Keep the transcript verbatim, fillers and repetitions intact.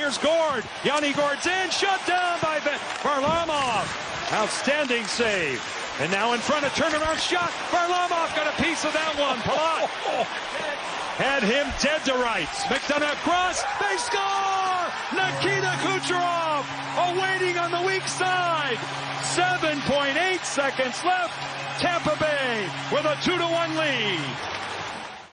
Here's Gord. Yanni Gord's in. Shut down by Varlamov. Outstanding save. And now in front, a turnaround shot. Varlamov got a piece of that one. Palat had him dead to rights. McDonough cross. They score! Nikita Kucherov awaiting on the weak side. seven point eight seconds left. Tampa Bay with a two to one lead.